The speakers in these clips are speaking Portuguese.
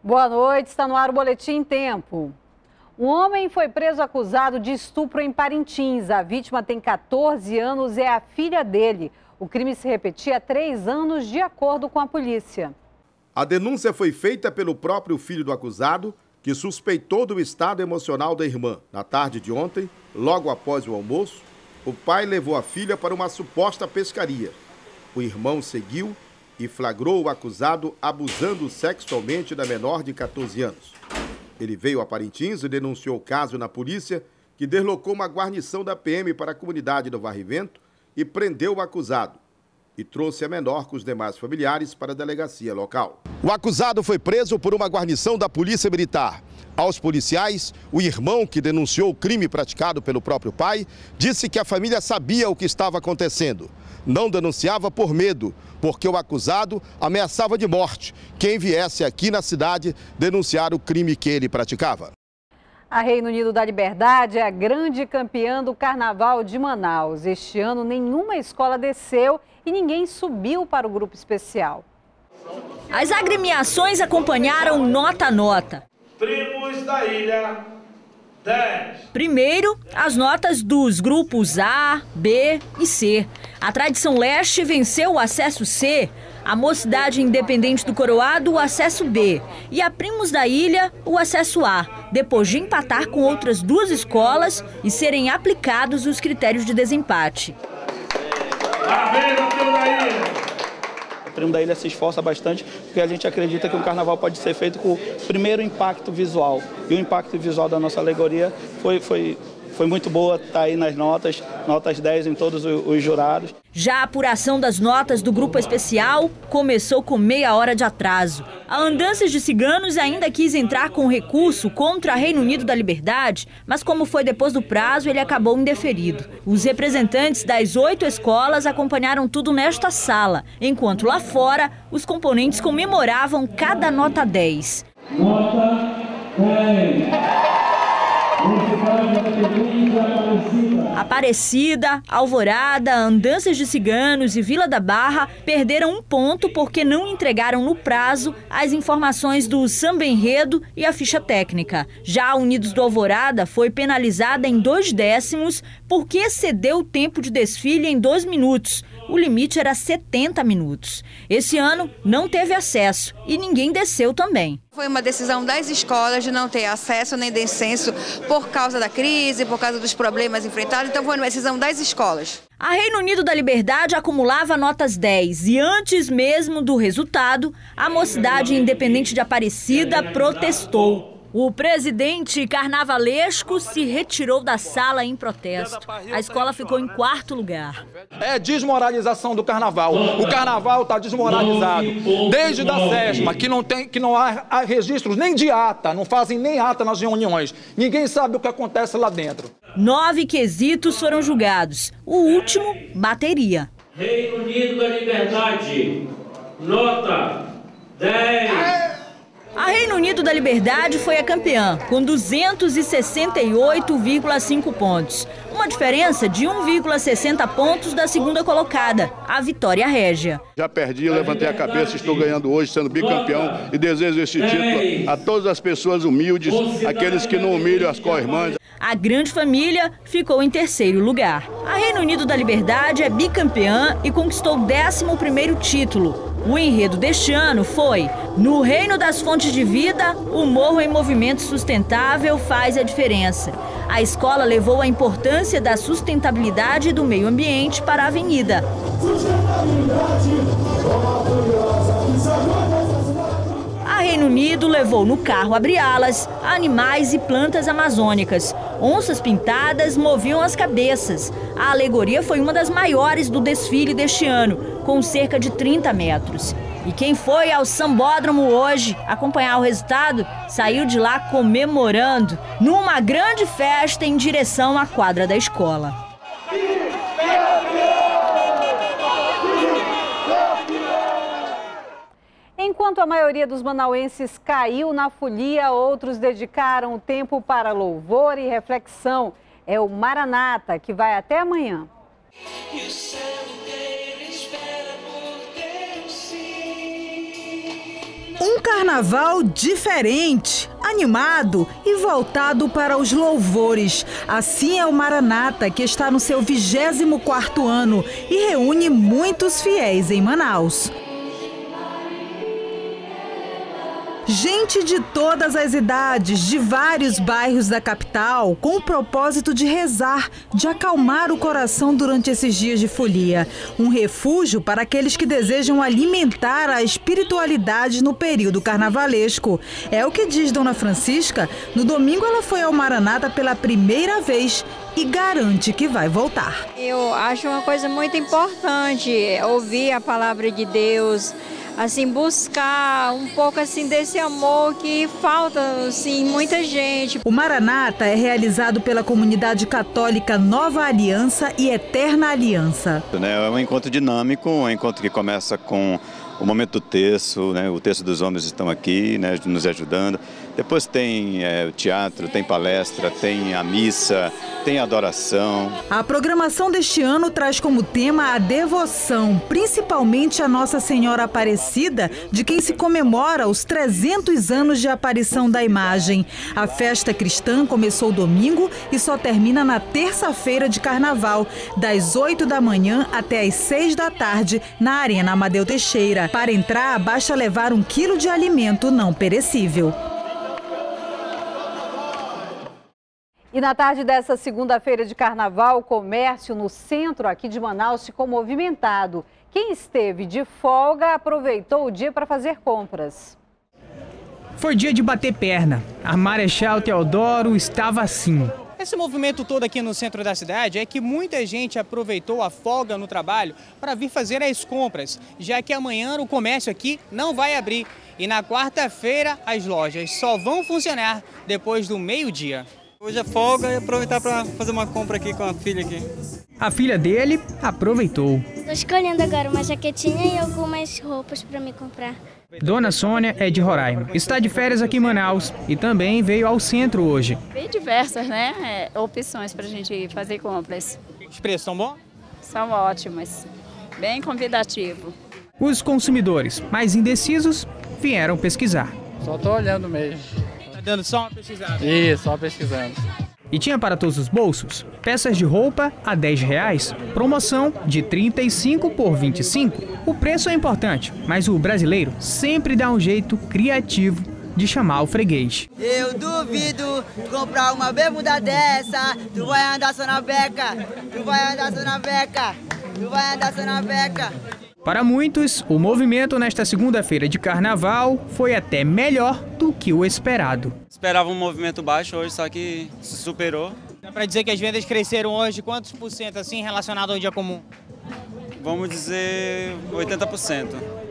Boa noite, está no ar o Boletim em Tempo. Um homem foi preso acusado de estupro em Parintins. A vítima tem 14 anos e é a filha dele. O crime se repetia há 3 anos, de acordo com a polícia. A denúncia foi feita pelo próprio filho do acusado, que suspeitou do estado emocional da irmã. Na tarde de ontem, logo após o almoço, o pai levou a filha para uma suposta pescaria. O irmão seguiu e flagrou o acusado abusando sexualmente da menor de 14 anos. Ele veio a Parintins e denunciou o caso na polícia, que deslocou uma guarnição da PM para a comunidade do Varrivento e prendeu o acusado. E trouxe a menor com os demais familiares para a delegacia local. O acusado foi preso por uma guarnição da Polícia Militar. Aos policiais, o irmão que denunciou o crime praticado pelo próprio pai disse que a família sabia o que estava acontecendo. Não denunciava por medo, porque o acusado ameaçava de morte quem viesse aqui na cidade denunciar o crime que ele praticava. A Reino Unido da Liberdade é a grande campeã do Carnaval de Manaus. Este ano, nenhuma escola desceu e ninguém subiu para o grupo especial. As agremiações acompanharam nota a nota. Primos da ilha, 10. Primeiro, as notas dos grupos A, B e C. A Tradição Leste venceu o acesso C, a Mocidade Independente do Coroado o acesso B e a Primos da Ilha o acesso A, depois de empatar com outras 2 escolas e serem aplicados os critérios de desempate. O Primo da Ilha se esforça bastante porque a gente acredita que o carnaval pode ser feito com o primeiro impacto visual. E o impacto visual da nossa alegoria foi muito boa, está aí nas notas 10 em todos os jurados. Já a apuração das notas do grupo especial começou com meia hora de atraso. A Andanças de Ciganos ainda quis entrar com recurso contra a Reino Unido da Liberdade, mas como foi depois do prazo, ele acabou indeferido. Os representantes das 8 escolas acompanharam tudo nesta sala, enquanto lá fora os componentes comemoravam cada nota 10. Nota 10. Aparecida, Alvorada, Andanças de Ciganos e Vila da Barra perderam 1 ponto porque não entregaram no prazo as informações do samba enredo e a ficha técnica. Já a Unidos do Alvorada foi penalizada em 2 décimos porque excedeu o tempo de desfile em 2 minutos. O limite era 70 minutos. Esse ano não teve acesso e ninguém desceu também. Foi uma decisão das escolas de não ter acesso nem descenso por causa da crise, por causa dos problemas enfrentados. Então foi uma decisão das escolas. A Reino Unido da Liberdade acumulava notas 10 e antes mesmo do resultado, a Mocidade Independente de Aparecida protestou. O presidente carnavalesco se retirou da sala em protesto. A escola ficou em 4º lugar. É desmoralização do carnaval. O carnaval está desmoralizado. Desde da SESMA, que não há registros nem de ata, não fazem nem ata nas reuniões. Ninguém sabe o que acontece lá dentro. 9 quesitos foram julgados. O último, bateria. Reino Unido da Liberdade, nota 10. A Reino Unido da Liberdade foi a campeã, com 268,5 pontos. Uma diferença de 1,60 pontos da segunda colocada, a Vitória Régia. Já perdi, eu levantei a cabeça, estou ganhando hoje, sendo bicampeão, e desejo esse título a todas as pessoas humildes, aqueles que não humilham as co-irmãs. A grande família ficou em 3º lugar. A Reino Unido da Liberdade é bicampeã e conquistou o 11º título. O enredo deste ano foi: no Reino das Fontes de Vida, o Morro em Movimento Sustentável faz a diferença. A escola levou a importância da sustentabilidade do meio ambiente para a avenida. A Reino Unido levou no carro abre-alas animais e plantas amazônicas. Onças pintadas moviam as cabeças. A alegoria foi uma das maiores do desfile deste ano, com cerca de 30 metros. E quem foi ao Sambódromo hoje acompanhar o resultado, saiu de lá comemorando, numa grande festa em direção à quadra da escola. Enquanto a maioria dos manauenses caiu na folia, outros dedicaram o tempo para louvor e reflexão. É o Maranata, que vai até amanhã. Um carnaval diferente, animado e voltado para os louvores. Assim é o Maranata, que está no seu 24º ano e reúne muitos fiéis em Manaus. Gente de todas as idades, de vários bairros da capital, com o propósito de rezar, de acalmar o coração durante esses dias de folia. Um refúgio para aqueles que desejam alimentar a espiritualidade no período carnavalesco. É o que diz Dona Francisca. No domingo ela foi ao Maranata pela primeira vez e garante que vai voltar. Eu acho uma coisa muito importante ouvir a palavra de Deus, assim, buscar um pouco assim desse amor que falta assim muita gente. O Maranata é realizado pela comunidade católica Nova Aliança e Eterna Aliança. É um encontro dinâmico, um encontro que começa com o momento do terço, né? O terço dos homens estão aqui, né, nos ajudando. Depois tem o teatro, tem palestra, tem a missa, tem a adoração. A programação deste ano traz como tema a devoção, principalmente a Nossa Senhora Aparecida, de quem se comemora os 300 anos de aparição da imagem. A festa cristã começou domingo e só termina na terça-feira de carnaval, das 8 da manhã até as 6 da tarde, na Arena Amadeu Teixeira. Para entrar, basta levar 1 quilo de alimento não perecível. E na tarde dessa segunda-feira de carnaval, o comércio no centro aqui de Manaus ficou movimentado. Quem esteve de folga aproveitou o dia para fazer compras. Foi dia de bater perna. A Marechal Teodoro estava assim. Esse movimento todo aqui no centro da cidade é que muita gente aproveitou a folga no trabalho para vir fazer as compras, já que amanhã o comércio aqui não vai abrir. E na quarta-feira as lojas só vão funcionar depois do meio-dia. Hoje é folga e aproveitar para fazer uma compra aqui com a filha aqui. A filha dele aproveitou. Estou escolhendo agora uma jaquetinha e algumas roupas para me comprar. Dona Sônia é de Roraima. Está de férias aqui em Manaus e também veio ao centro hoje. Bem diversas, né? Opções para a gente fazer compras. Os preços são bons? São ótimos. Bem convidativo. Os consumidores mais indecisos vieram pesquisar. Só estou olhando mesmo. Tá dando só uma pesquisada? Isso, só pesquisando. E tinha para todos os bolsos. Peças de roupa a R$10, promoção de 35 por 25. O preço é importante, mas o brasileiro sempre dá um jeito criativo de chamar o freguês. Eu duvido comprar uma bermuda dessa, tu vai andar só na beca, tu vai andar só na beca, tu vai andar só na beca. Para muitos, o movimento nesta segunda-feira de carnaval foi até melhor do que o esperado. Esperava um movimento baixo hoje, só que se superou. Dá para dizer que as vendas cresceram hoje, quantos por cento assim relacionado ao dia comum? Vamos dizer 80%.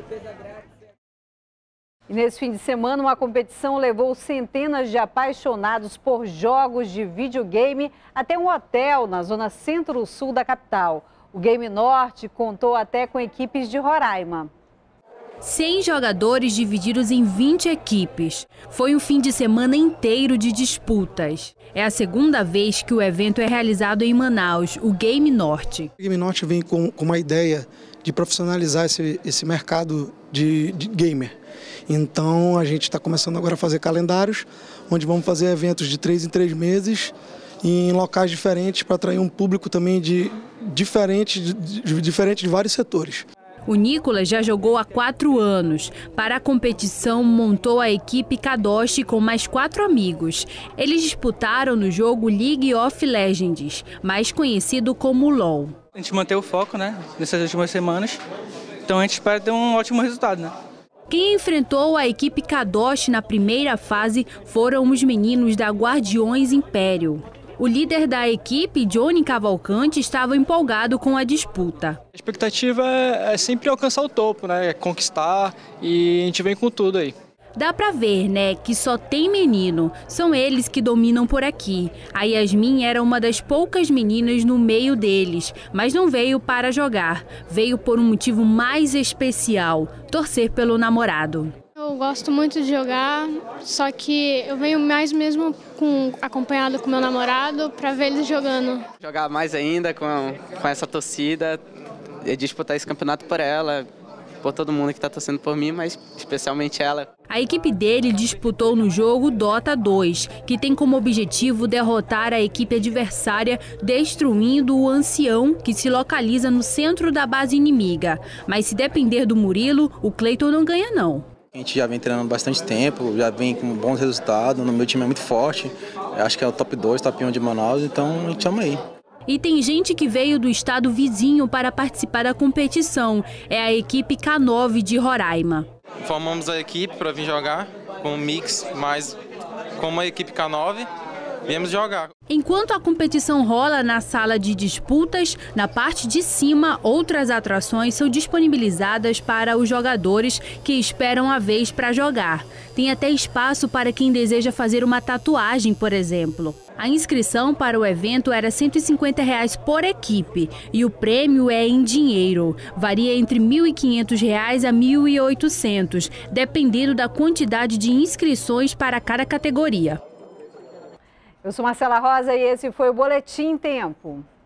E nesse fim de semana, uma competição levou centenas de apaixonados por jogos de videogame até um hotel na zona centro-sul da capital. O Game Norte contou até com equipes de Roraima. 100 jogadores divididos em 20 equipes. Foi um fim de semana inteiro de disputas. É a segunda vez que o evento é realizado em Manaus, o Game Norte. O Game Norte vem com uma ideia de profissionalizar esse mercado de gamer. Então a gente está começando agora a fazer calendários, onde vamos fazer eventos de 3 em 3 meses, em locais diferentes para atrair um público também diferente de vários setores. O Nicolas já jogou há 4 anos. Para a competição, montou a equipe Kadoshi com mais 4 amigos. Eles disputaram no jogo League of Legends, mais conhecido como LoL. A gente manteve o foco, né, nessas últimas semanas, então a gente espera ter um ótimo resultado, né? Quem enfrentou a equipe Kadoshi na primeira fase foram os meninos da Guardiões Império. O líder da equipe, Johnny Cavalcante, estava empolgado com a disputa. A expectativa é sempre alcançar o topo, né? É conquistar, e a gente vem com tudo aí. Dá pra ver, né, que só tem menino. São eles que dominam por aqui. A Yasmin era uma das poucas meninas no meio deles, mas não veio para jogar. Veio por um motivo mais especial: torcer pelo namorado. Eu gosto muito de jogar, só que eu venho mais mesmo acompanhado com meu namorado para ver eles jogando. Jogar mais ainda com essa torcida, disputar esse campeonato por ela, por todo mundo que está torcendo por mim, mas especialmente ela. A equipe dele disputou no jogo Dota 2, que tem como objetivo derrotar a equipe adversária, destruindo o ancião que se localiza no centro da base inimiga. Mas se depender do Murilo, o Cleiton não ganha não. A gente já vem treinando bastante tempo, já vem com bons resultados, no meu time é muito forte, eu acho que é o top 2, top 1 de Manaus, então a gente chama aí. E tem gente que veio do estado vizinho para participar da competição, é a equipe K9 de Roraima. Formamos a equipe para vir jogar com um mix, mas como a equipe K9, viemos jogar. Enquanto a competição rola na sala de disputas, na parte de cima, outras atrações são disponibilizadas para os jogadores que esperam a vez para jogar. Tem até espaço para quem deseja fazer uma tatuagem, por exemplo. A inscrição para o evento era R$ 150 por equipe e o prêmio é em dinheiro. Varia entre R$ 1.500 a R$ 1.800, dependendo da quantidade de inscrições para cada categoria. Eu sou Marcela Rosa e esse foi o Boletim Tempo.